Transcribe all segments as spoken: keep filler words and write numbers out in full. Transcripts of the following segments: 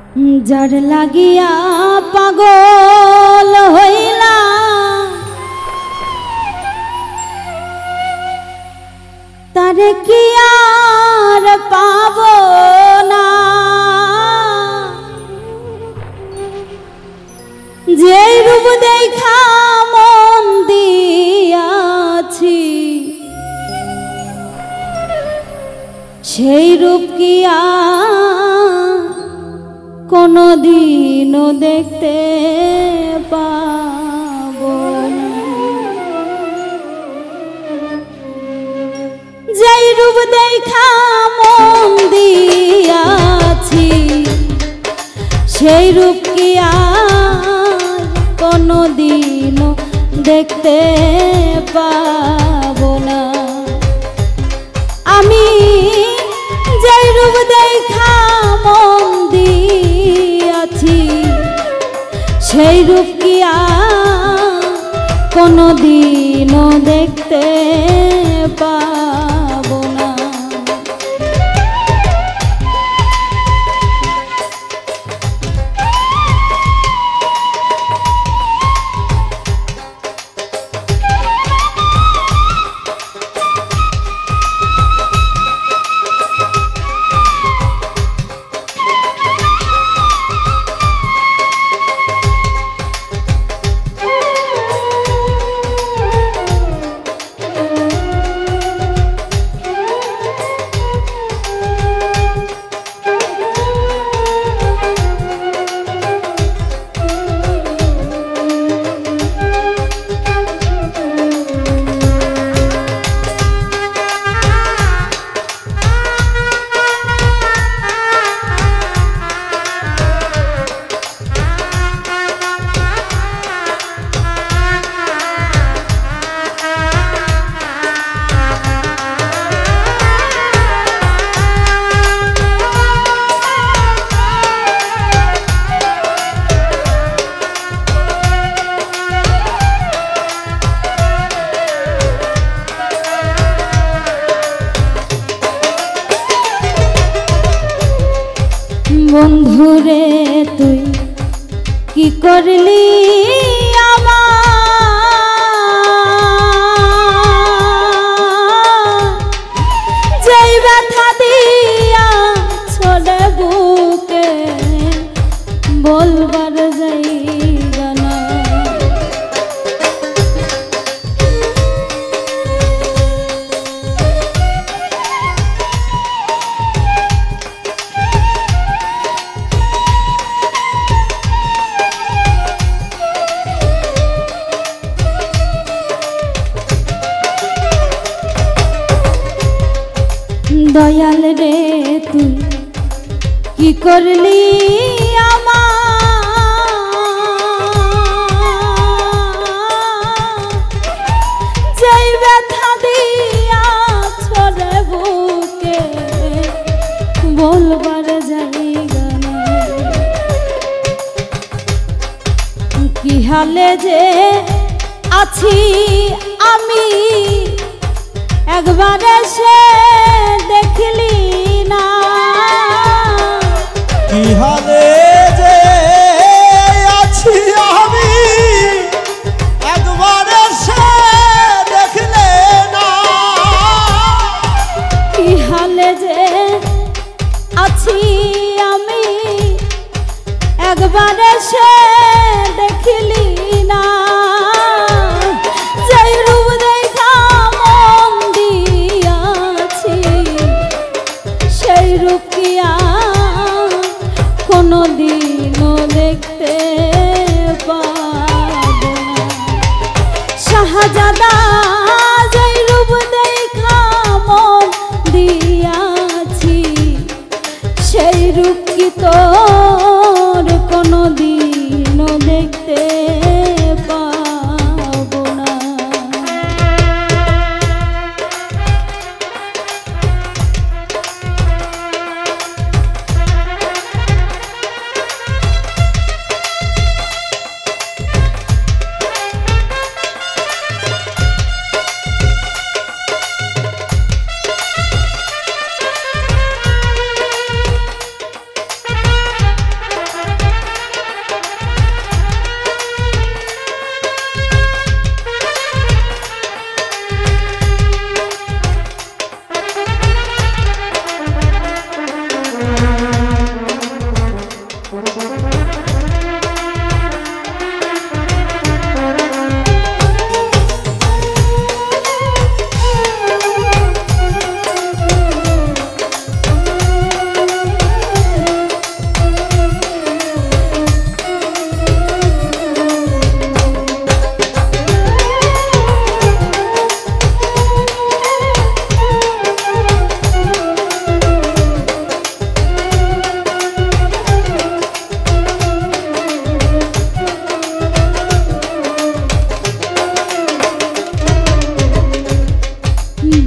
যার লাগিয়া পাগল হইলা তারে কি আর পাব না, যে রূপ দেখা মন দিয়াছি সেই রূপ কি আর কোনদিনও দেখতে পাবো না। যেই রূপ দেখা মন দিয়াছি সেই রূপ কি আর কোনদিনও দেখতে পাবো না। আমি যেই রূপ দেখা মন দিয়াছি সেই রূপ কি আর কোনদিনও দেখতে পাবো না। বন্ধুরে তুই কি করলি আমার, যেই ব্যথা দিয়া ছোড়ে বুকে বলবার জায়গা না। দয়াল রে তুই কি করলি আমার, যেই ব্যথা দিয়া ছোড়ে বুকে বলবার জায়গা না। কি হালে যে আছি আমি একবার এসে দেখলি না, কি হালে যে আছি আমি একবার এসে দেখলে না, কি হালে যে আছি আমি একবার এসে দেখলি না। যেই রূপ দেখা মন দিয়াছি সেই রূপ কি আর কোনদিনও দেখতে পাবো না। শাহজাদা যেই রূপ দেখা মন দিয়াছি সেই রূপ কি তোর কোনদিনও দেখতে পাবো না।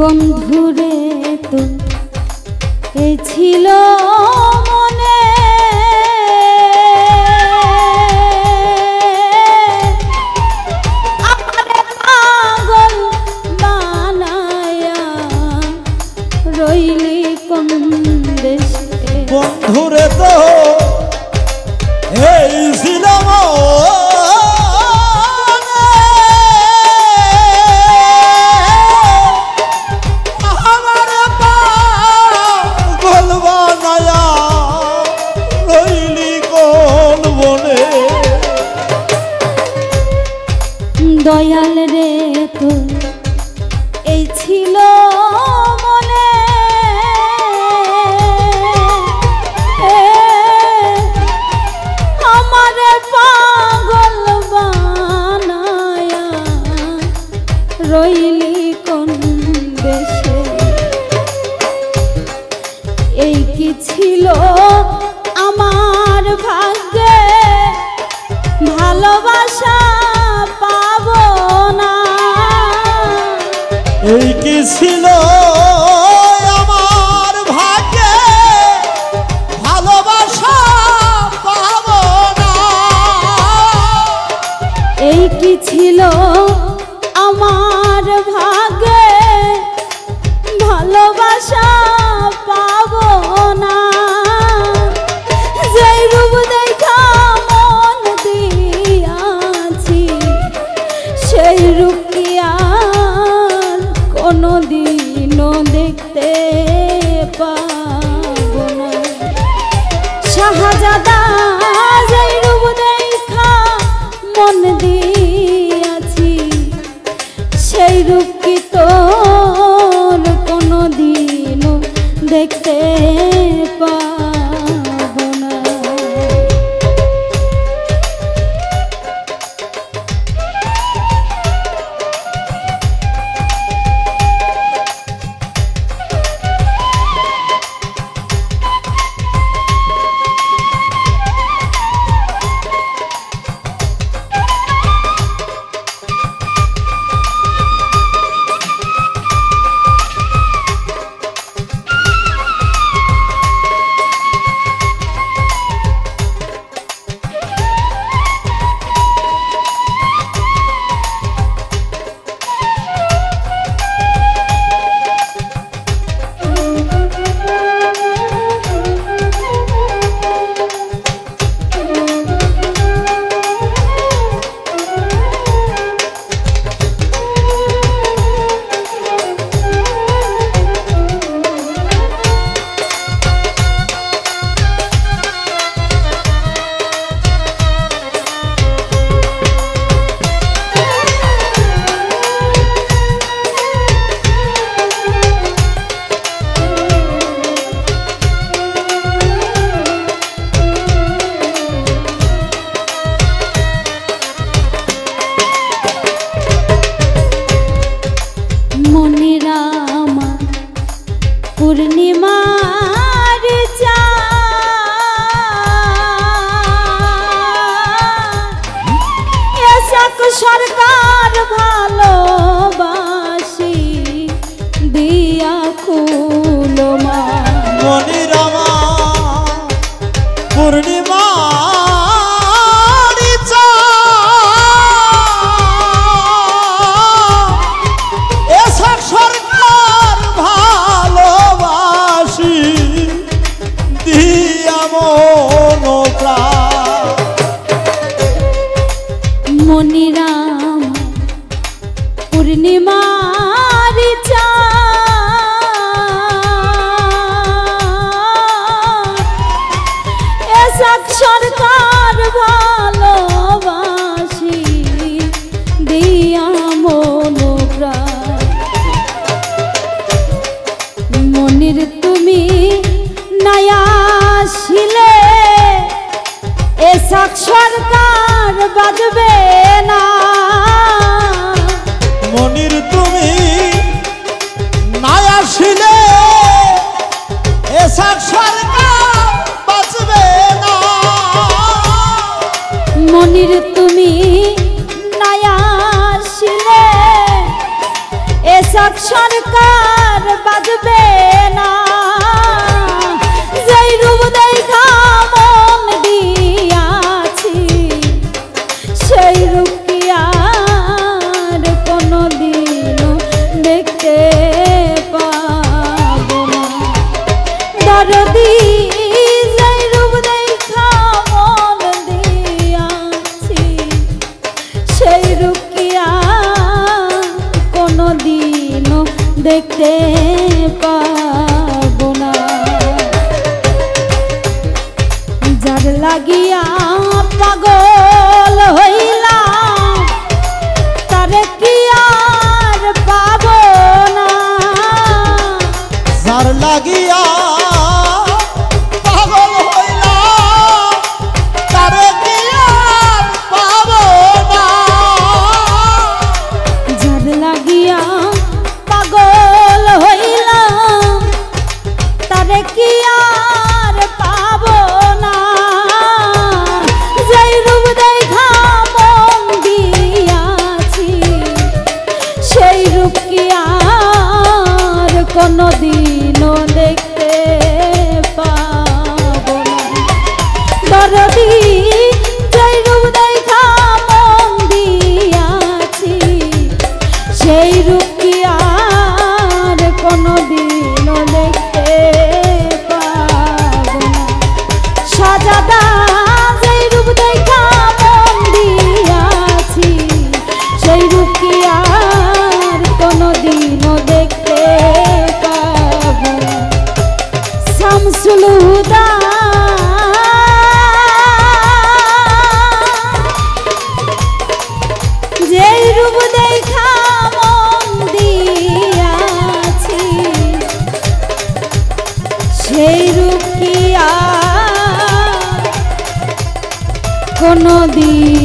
বন্ধুরে তো এই ছিল মনে, আমারে পাগল বানায়া রইলি কোন দেশে। বন্ধুরে তো এই ছিল দয়াল রে তো এই ছিল মনে, আমারে পাগল বানায়া রইলি কোন দেশে। এই কি ছিল আমার ভাগ্যে, ভালোবাসা পাবো না। এই কি ছিল আমার ভাগ্যে, ভালোবাসা পাবো না। এই কি ছিল আমার ভাগ্যে, ভালোবাসা পাবো না। যেই রূপ দেখা মন দিয়াছি, সেই রূপ কি আর কোনোদিনও দেখতে পাবো না। শাহজাদা যেই রূপ দেখা মন দিয়াছি, সেই রূপ কি তোর কোনোদিনও দেখতে পাবো না। পূর্ণিমার চাঁদ সরকার ভালোবাসি দিয়া খুলো মা। মনিরামা পূর্ণিমা মনিরাম পূর্ণিমার চাঁদ সরকার ভালোবাসি দিয়া মন প্রাণ। মনির তুমি নায়াসিলে এসাক সরকার বাজবে না। মনির তুমি নাই আসিলে এসাক সরকার বাজবে না। মনির তুমি নাই আসিলে এসাক সাত সরকার বাজবে না যেই রূপ দেখা মন দিয়াছি সেই রূপ কি আর কোনদিনও দেখতে পাবো না দরদি যেই রূপ দেখা মন দিয়াছি সেই রূপ কি আর কোনদিনও দেখতে পাবো না যার লাগিয়া পাগল হইলাম তারে কি আর পাবো না যার লাগিয়া পাগল হইলাম তারে কি আর পাবো না যার লাগিয়া পাগল হইলাম তারে কি আর পাবো না যেই রূপ দেখা মন দিয়াছি সেই রূপ কি আর কোনদিনও দেখতে পাবো না দরদি যেই রূপ দেখা মন দিয়াছি সেই রূপ কি আর কোনদিনও দেখতে পাবো না সাজাদা যেই রূপ দেখা মন দিয়াছি সেই রূপ কি আর কোনদিনও দেখতে পাবো না শামসুল হুদা যেই রূপ দেখা মন দিয়াছি সেই রূপ কি আর কোনদিন